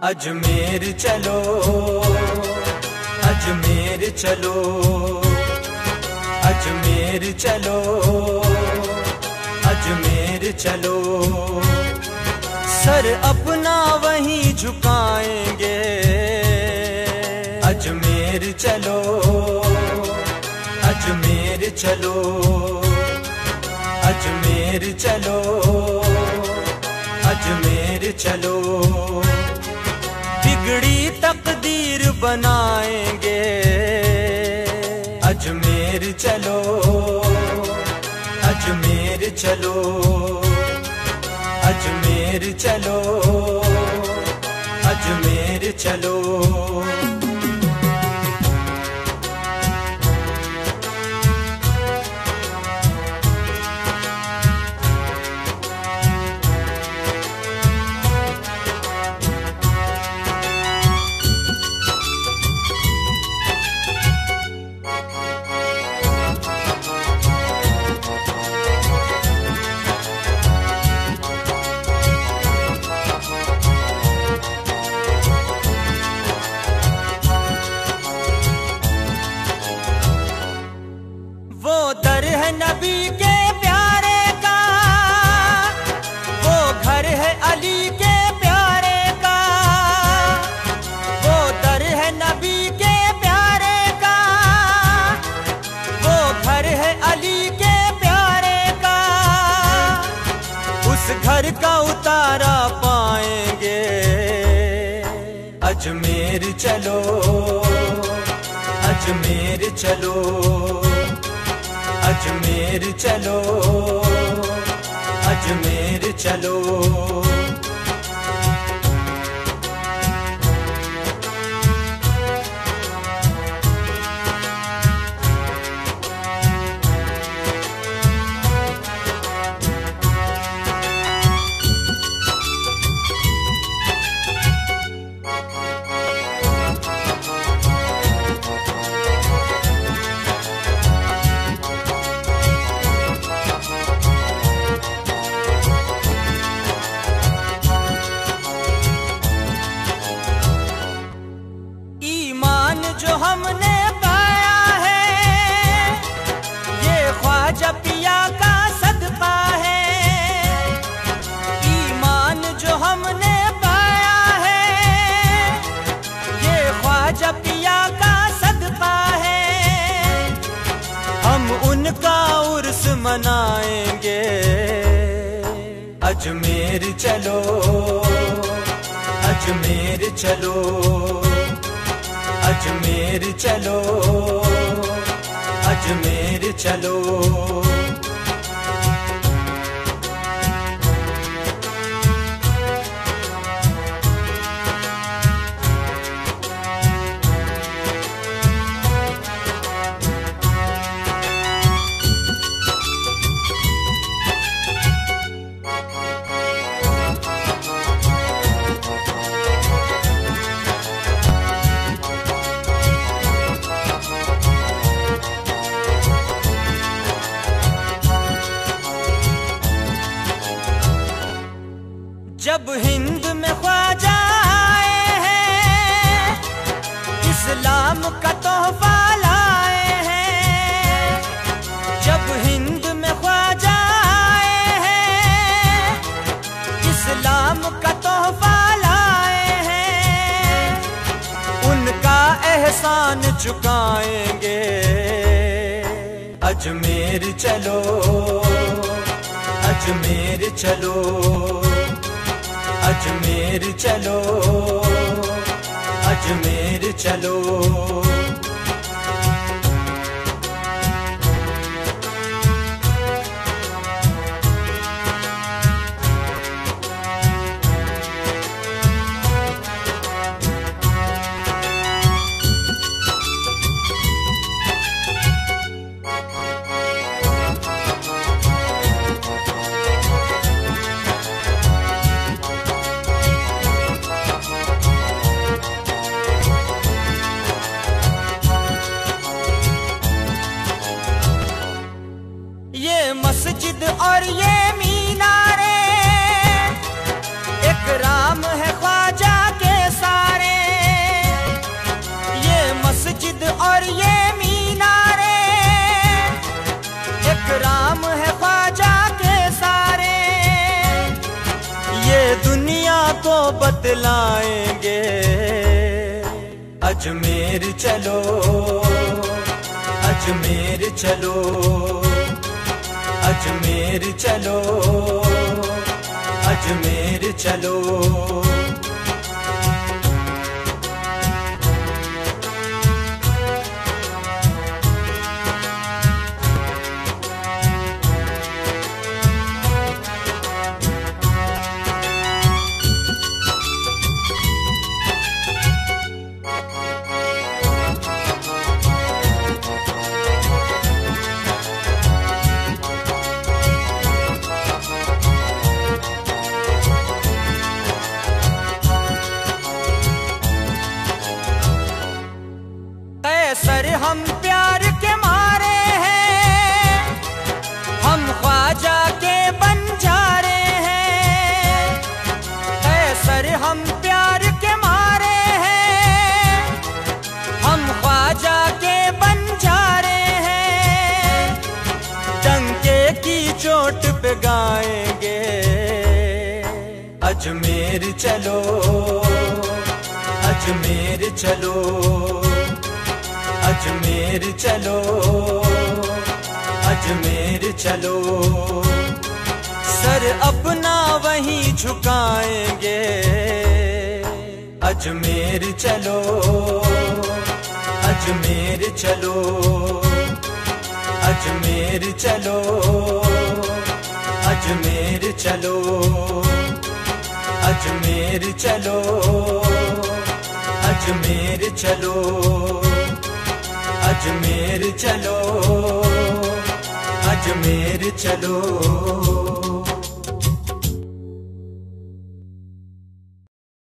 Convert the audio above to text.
अजमेर चलो, अजमेर चलो, अजमेर चलो, अजमेर चलो। सर अपना वहीं झुकाएंगे। अजमेर चलो, अजमेर चलो, अजमेर चलो, अजमेर चलो। बिगड़ी तकदीर बनाएंगे। अजमेर चलो, अजमेर चलो, अजमेर चलो, अजमेर चलो। दर है नबी के प्यारे का, वो घर है अली के प्यारे का। वो दर है नबी के प्यारे का, वो घर है अली के प्यारे का। उस घर का उतारा पाएंगे। अजमेर चलो, अजमेर चलो, अजमेर चलो, अजमेर चलो। जो हमने पाया है, ये ख्वाजा पिया का सदका है। ईमान जो हमने पाया है, ये ख्वाजा पिया का सदका है। हम उनका उर्स मनाएंगे। अजमेर चलो, अजमेर चलो, अजमेर चलो, अजमेर चलो। जब हिंद में ख्वाजा आए हैं, इस्लाम का तोहफा लाए हैं। जब हिंद में ख्वाजा आए हैं, इस्लाम का तोहफा लाए हैं। उनका एहसान चुकाएंगे। अजमेर चलो, अजमेर चलो, अजमेर चलो, अजमेर चलो। मस्जिद और ये मीनारे, एक राम है ख्वाजा के साथ। इकराम है ख्वाजा के सारे, ये दुनिया को बतलाएंगे। अजमेर चलो, अजमेर चलो, अजमेर चलो, अजमेर चलो। सर हम प्यार के मारे हैं, हम ख्वाजा के बंजारे हैं। सर हम प्यार के मारे हैं, हम ख्वाजा के बंजारे हैं। डंके की चोट पे गाएंगे। अजमेर चलो, अजमेर चलो, अजमेर चलो, अजमेर चलो। सर अपना वहीं झुकाएंगे। अजमेर चलो, अजमेर चलो, अजमेर चलो, अजमेर चलो, अजमेर चलो, अजमेर चलो, अजमेर चलो, अजमेर चलो।